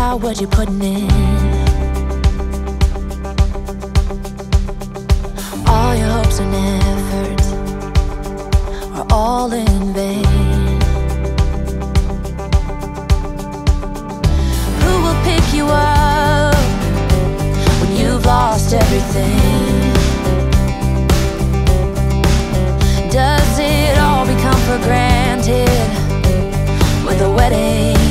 how what you're putting in. All your hopes and efforts are all in vain. Who will pick you up when you've lost everything? Does it all become for granted with a wedding?